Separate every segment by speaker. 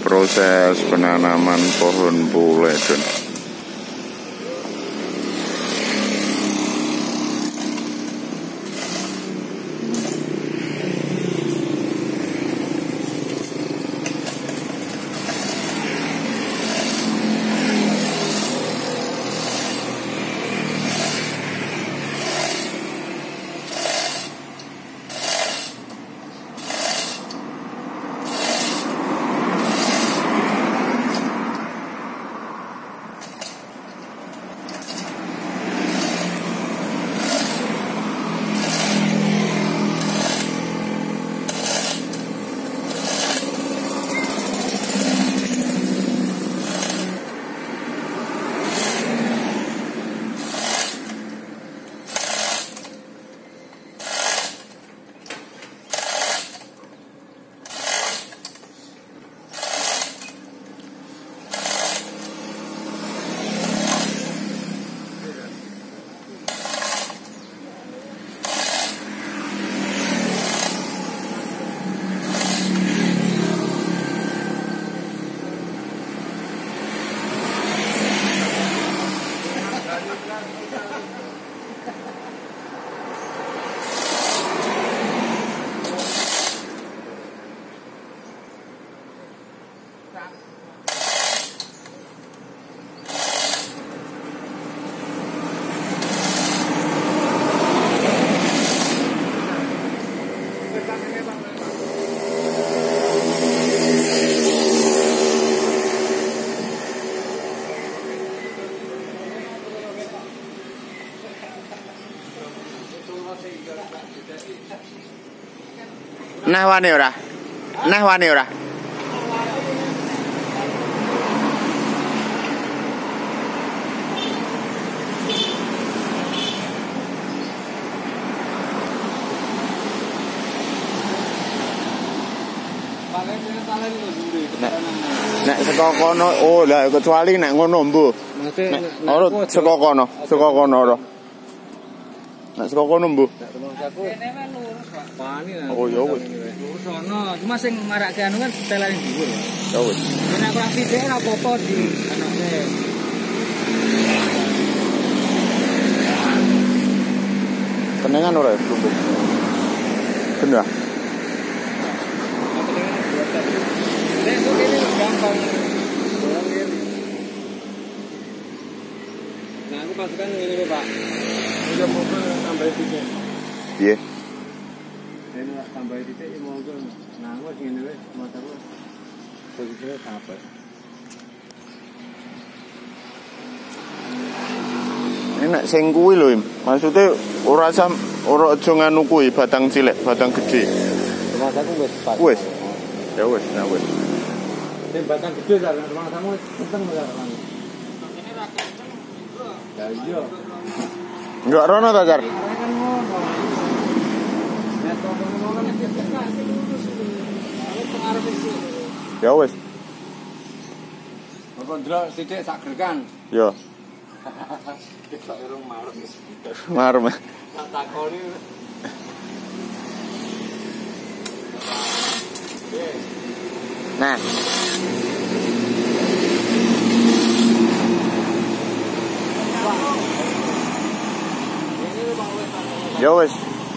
Speaker 1: proses penanaman pohon puledon. Nah wani ora? Nah wani ora? Nek saka kono oh lah kecuali nek ngono mbuh. Ora saka kono ora. Nek saka kono mbuh. Oh ya wis.
Speaker 2: Sono, cuma sing marake anu kan setelan dhuwur.
Speaker 1: Ya wis.
Speaker 2: Nek ora sithik ora apa-apa di anake.
Speaker 1: Kenengan ora lumpuh. Bener.
Speaker 2: Besok ini gampang. Nah, aku pasukan ini Pak. Udah mau tambah titik.
Speaker 1: Piye?
Speaker 2: Ini tambah titik mau ke. Nah, aku ngene wis motorku. Posisinya sampai.
Speaker 1: Enak sing kuwi lho, maksudnya ora aja nganu kuwi batang cilik, batang gede.
Speaker 2: Rumah aku wis pas.
Speaker 1: Wis. Ya wis, ya wis.
Speaker 2: Sing batang gede ta rumah kamu kenceng ora kan. Ini ra kenceng. Ya iya.
Speaker 1: Enggak rono ta, Jar?
Speaker 2: Kan ngono. Nek to ngono nek tekan sing lurus iki. Aku pengaruh iki.
Speaker 1: Ya wis.
Speaker 2: Apa ndelok sithik sak grekan.
Speaker 1: Ya.
Speaker 2: Kita urung marem.
Speaker 1: Marem.
Speaker 2: Tak takoni.
Speaker 1: Nah. Ya wis.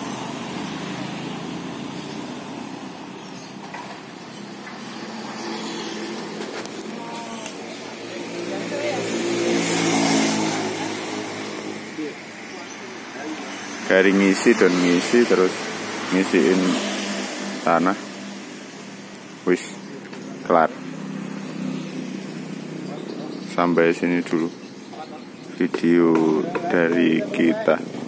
Speaker 1: Garing ngisi dan ngisi terus ngisiin tanah. Wis kelar. Sampai sini dulu video dari kita.